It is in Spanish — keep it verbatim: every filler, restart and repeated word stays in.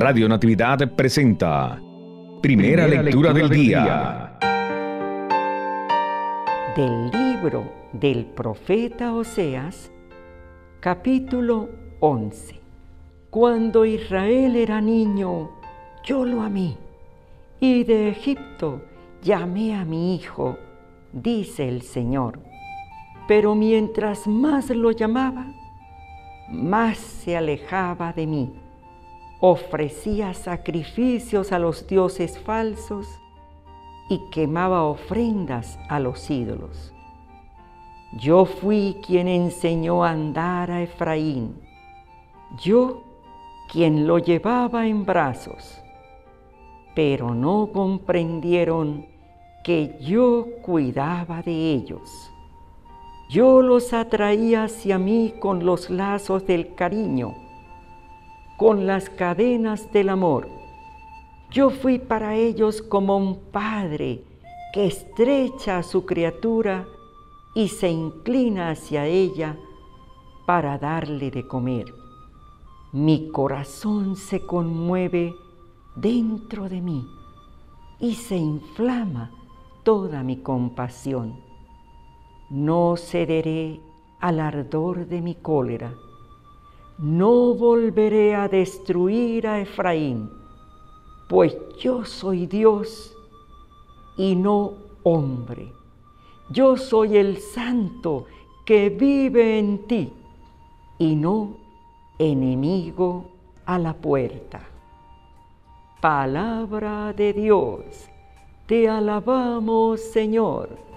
Radio Natividad presenta Primera, Primera lectura, lectura del, del día. día. Del libro del profeta Oseas, capítulo once. Cuando Israel era niño, yo lo amé, y de Egipto llamé a mi hijo, dice el Señor. Pero mientras más lo llamaba, más se alejaba de mí. Ofrecía sacrificios a los dioses falsos y quemaba ofrendas a los ídolos. Yo fui quien enseñó a andar a Efraín, yo quien lo llevaba en brazos, pero no comprendieron que yo cuidaba de ellos. Yo los atraía hacia mí con los lazos del cariño, con las cadenas del amor. Yo fui para ellos como un padre que estrecha a su criatura y se inclina hacia ella para darle de comer. Mi corazón se conmueve dentro de mí y se inflama toda mi compasión. No cederé al ardor de mi cólera. No volveré a destruir a Efraín, pues yo soy Dios y no hombre. Yo soy el santo que vive en ti y no enemigo a la puerta. Palabra de Dios, te alabamos, Señor.